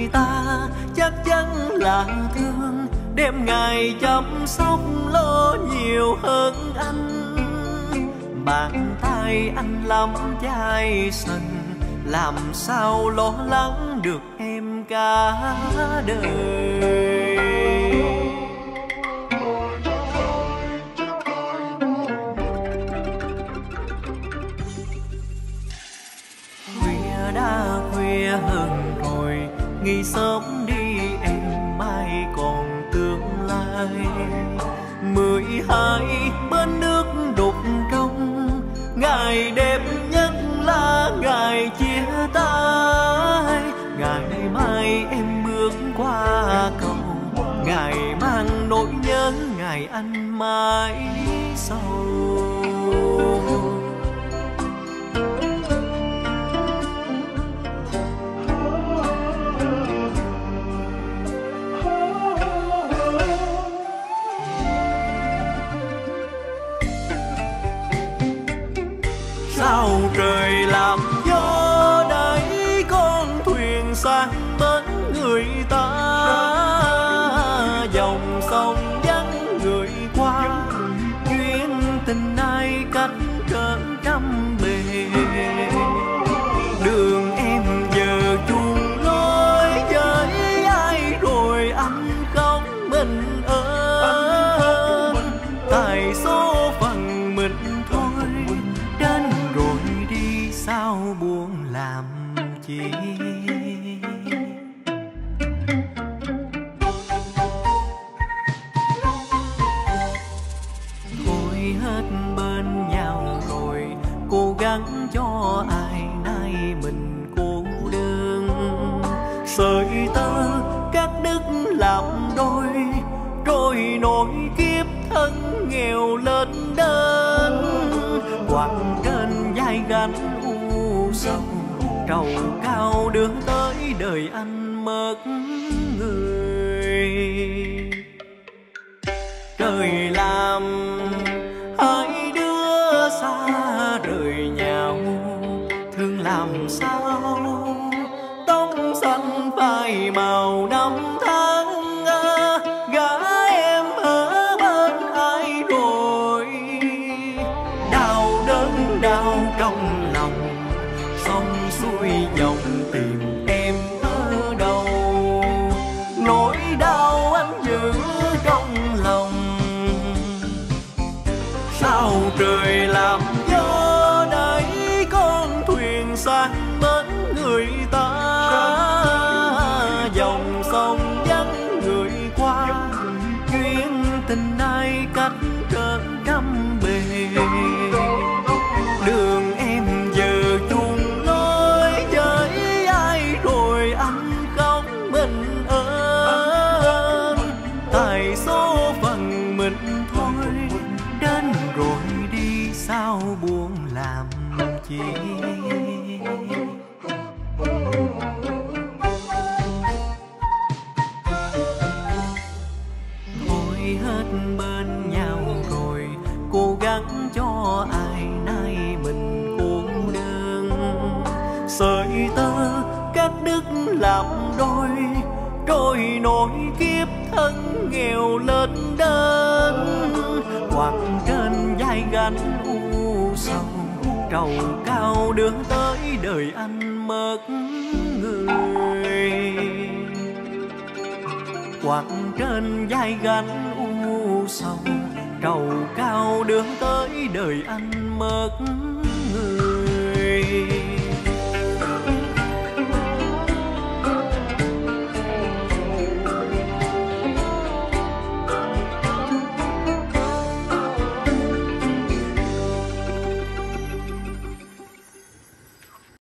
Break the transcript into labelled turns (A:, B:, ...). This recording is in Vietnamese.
A: ta chắc chắn là thương, đêm ngày chăm sóc lo nhiều hơn anh. Bàn tay anh lắm chai sần, làm sao lo lắng được em cả đời. Khuya đã khuya hơn rồi, nghỉ sớm đi em, mai còn tương lai. 12 bên nước đục trong, ngày đẹp nhất là ngày chia tay. Ngày mai em bước qua cầu, ngày mang nỗi nhớ ngày anh mãi sầu. Sao trời làm gió đẩy con thuyền sang bến người ta, dòng sông vắng người qua, duyên tình ai cách trở trăm bề. Đường em giờ chuông lối với ai rồi anh không mình ơn. Tại số phận mình thôi, đến rồi đi sao buồn làm chi. Thôi hết bên nhau rồi, cố gắng cho ai nay mình cô đơn. Sợi tơ cắt đứt làm đôi, trôi nổi kiếp thân nghèo lên đến. Quặng trên vai gánh u sầu, trầu cao đưa tới đời anh mất người. Trời làm hai đứa xa rời nhau, thương làm sao tóc xanh phai màu năm tháng. Gã em ở bên ai rồi, đau đớn đau trong lòng, sông xuôi dòng tìm em ở đâu. Nỗi đau anh giữ trong lòng, sao trời làm gió đẩy con thuyền sang bến người ta. Dòng sông vắng người qua, duyên tình ai cách trở trăm bề. Đường em giờ chuông lối với ai rồi anh không mình ơn. Tại số phận mình thôi, đến rồi đi sao buồn làm chi. Thôi hết bên nhau rồi, cố gắng cho ai nay mình cô đơn. Sợi tơ cắt đứt làm đôi, trôi nổi kiếp thân nghèo lên đến. Quặng trên vai gánh u sầu, trầu cao đưa tới đời anh mất người. Quặng trên vai gánh u sầu, trầu cao đưa tới đời anh mất người.